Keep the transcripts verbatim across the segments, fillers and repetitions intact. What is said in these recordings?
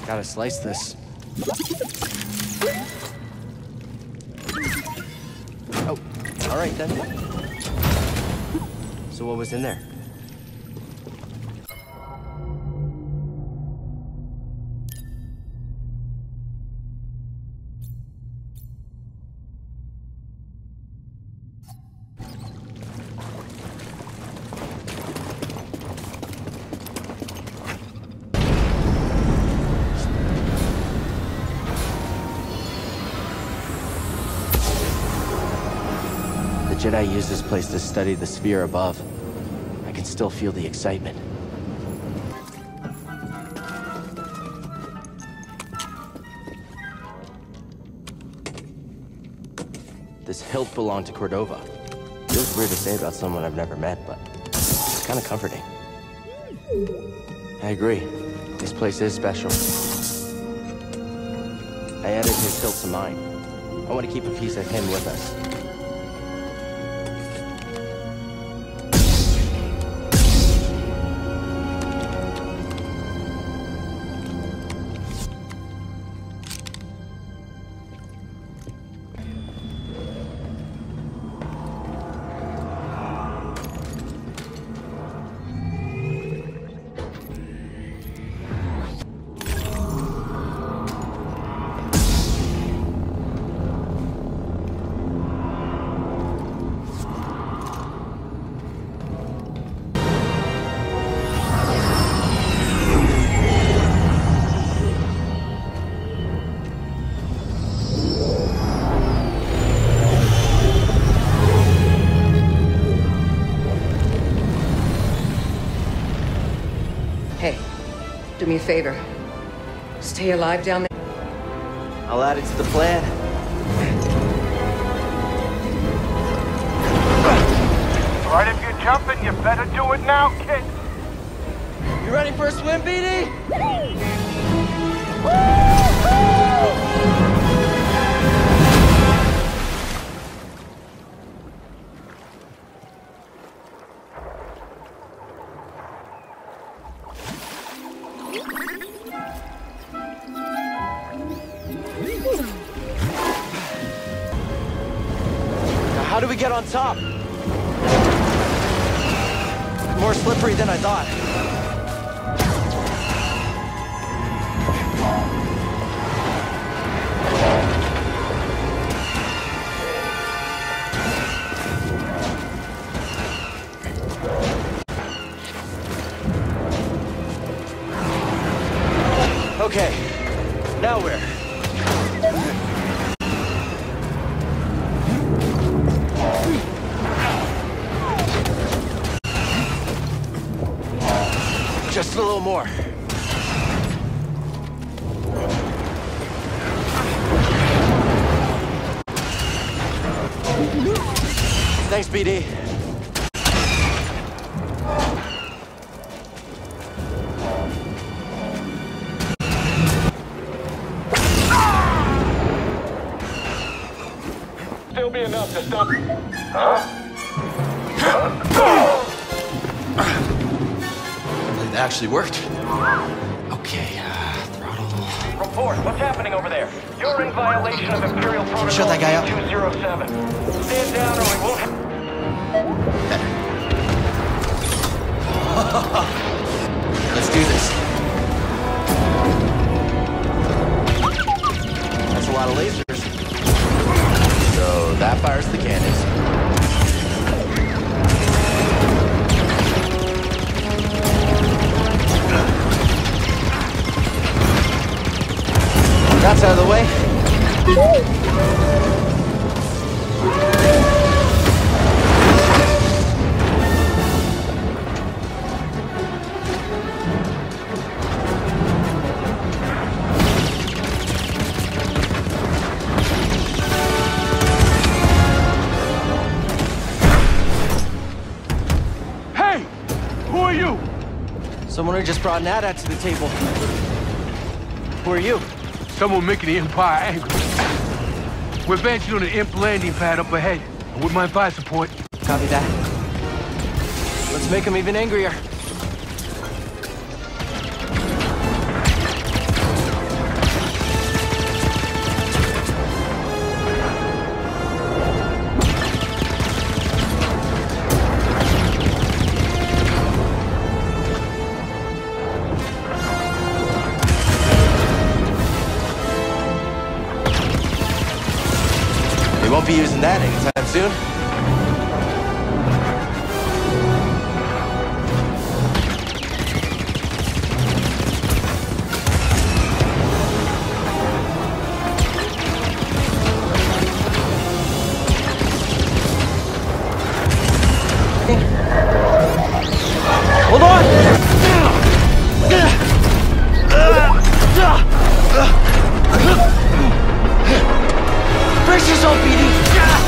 Gotta slice this. Oh, all right then. So what was in there? The Jedi used this place to study the sphere above. I can still feel the excitement. This hilt belonged to Cordova. Feels weird to say about someone I've never met, but it's kind of comforting. I agree. This place is special. I added his hilt to mine. I want to keep a piece of him with us. Do me a favor. Stay alive down there. I'll add it to the plan. Right, if you're jumping, you better do it now, kid. You ready for a swim, B D? How do we get on top? More slippery than I thought. Okay, now where? Just a little more. Thanks, B D. Still be enough to stop. Huh? That actually worked. Okay, uh, throttle. Report, what's happening over there? You're in violation of Imperial Protocol Shut that guy up. two zero seven. Stand down or we won't... Let's do this. That's a lot of lasers. So that fires the cannons. That's out of the way. Hey! Who are you? Someone who just brought an AT-AT to the table. Who are you? Someone making the Empire angry. We're advancing on an imp landing pad up ahead. I wouldn't mind fire support. Copy that. Let's make them even angrier. Won't be using that anytime soon. Hold on! Brace yourself, B D!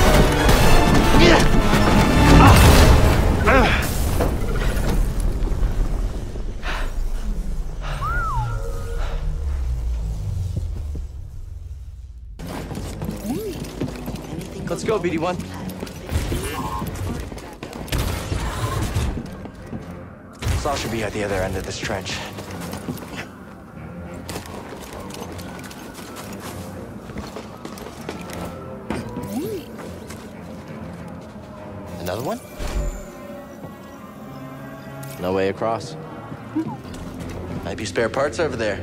Let's go, B D one. Saul should be at the other end of this trench. Another one? No way across. Might be spare parts over there.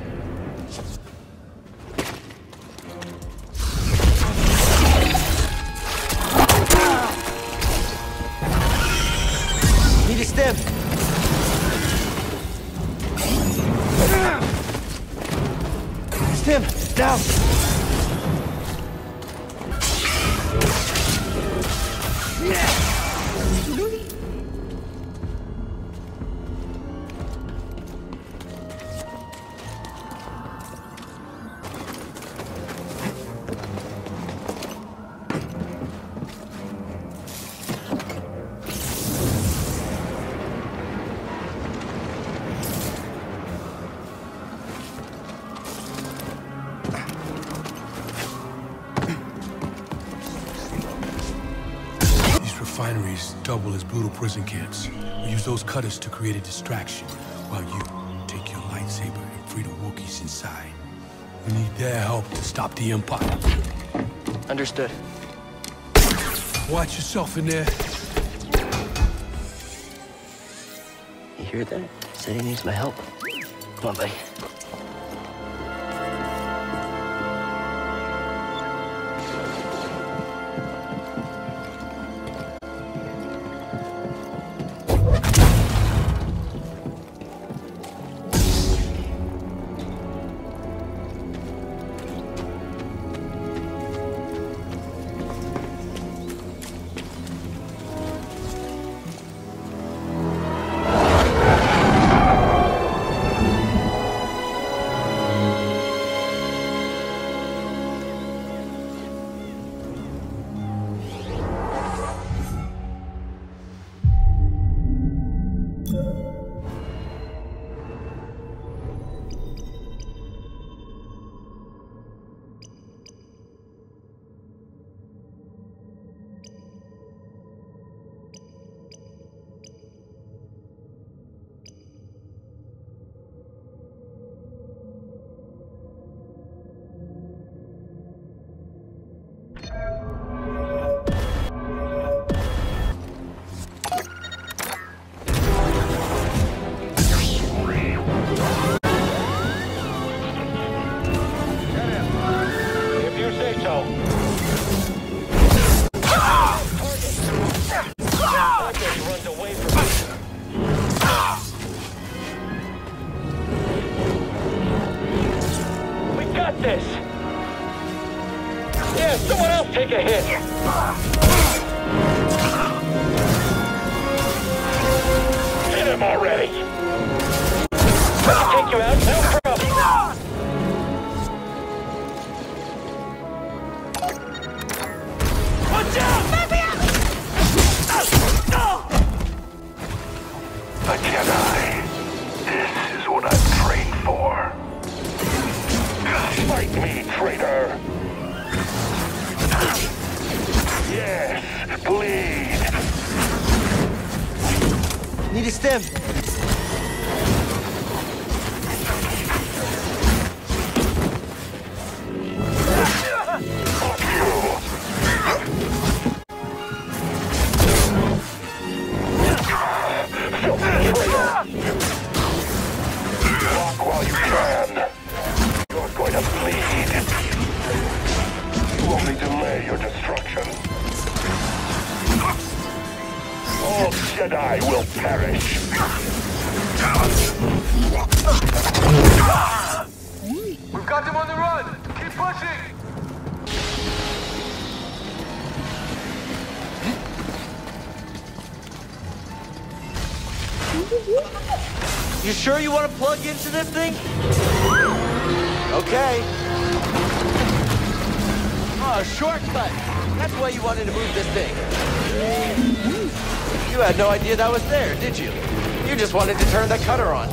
Need a stim. Stim, down. Refineries double as brutal prison camps. We use those cutters to create a distraction while you take your lightsaber and free the Wookiees inside. We need their help to stop the Empire. Understood. Watch yourself in there. You hear that? Said he needs my help. Come on, buddy. This. Yeah, someone else take a hit. Hit him already. I can take you out, no problem. Watch out! A Jedi. This is what I'm trained for. Fight me, traitor! Yes, bleed! Need a stim. Fuck you! Filthy traitor! Walk while you can! You're going to bleed. You only delay your destruction. Jedi will perish. We've got them on the run! Keep pushing! You sure you want to plug into this thing? Okay. Oh, shortcut. That's why you wanted to move this thing. You had no idea that was there, did you? You just wanted to turn the cutter on.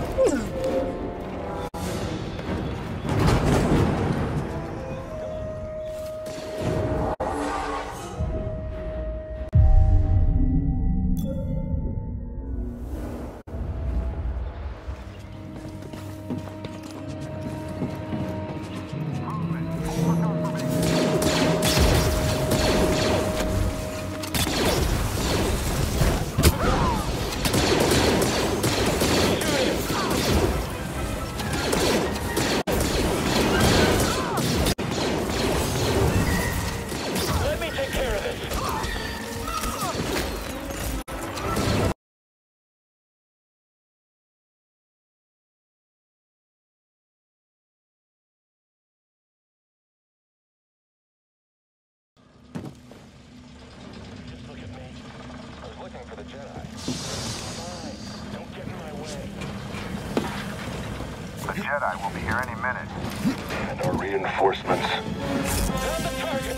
The Jedi will be here any minute. And our reinforcements. On the target!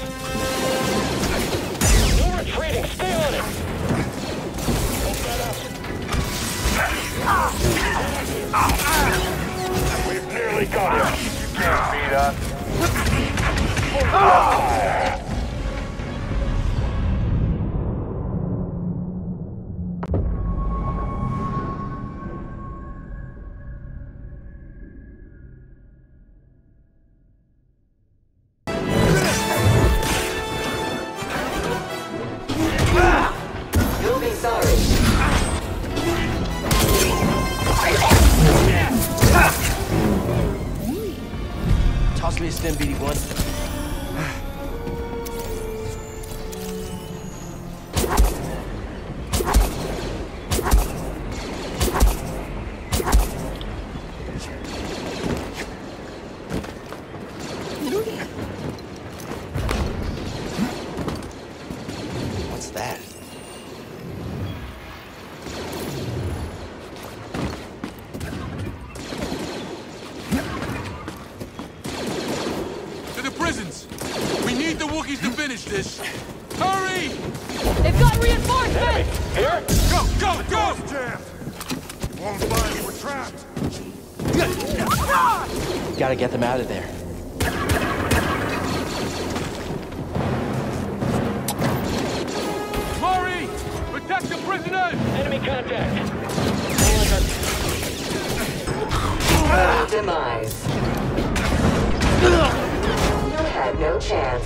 No retreating! Stay on it! Don't let up! We've nearly got him. You can't beat us. Toss me a stim, B D one. What's that? We need the Wookiees to finish this. Hurry! They've got reinforcements! Here? Go, go, go! Jammed. Won't budge. We're trapped. Gotta get them out of there. Murray! Protect the prisoners! Enemy contact! Demise. You had no chance.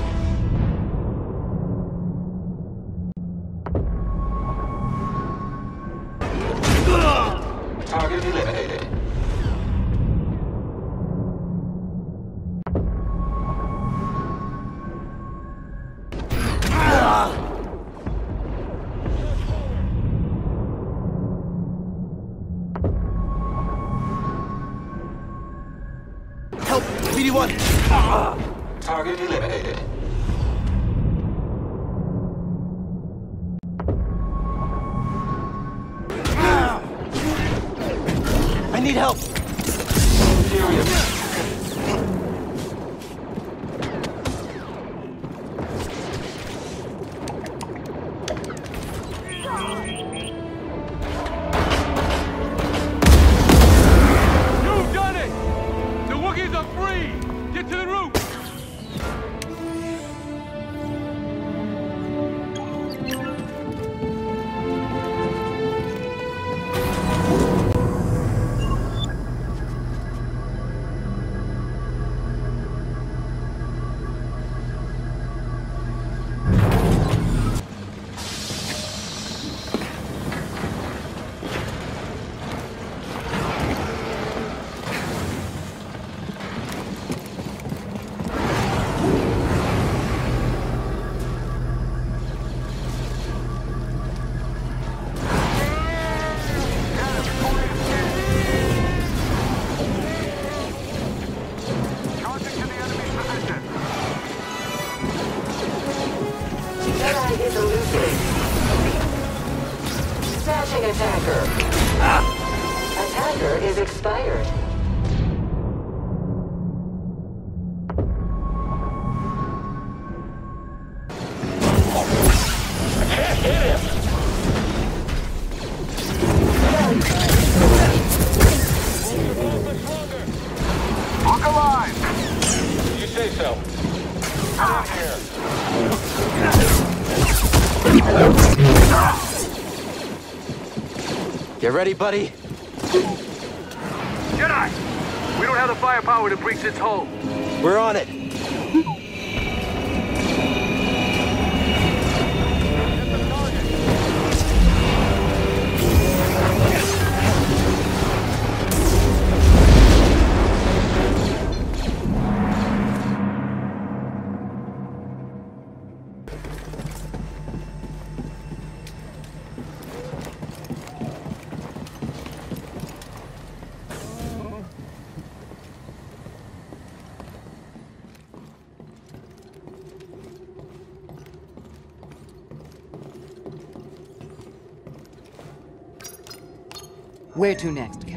Target eliminated. Help! B D one! Target eliminated. I need help! You've done it! The Wookiees are free! Get to the roof! attacker. Ah. Attacker is expired. I can't hit him. Look alive! You say so. Get in here. Get ready, buddy. Jedi! We don't have the firepower to breach its hull. We're on it. Where to next,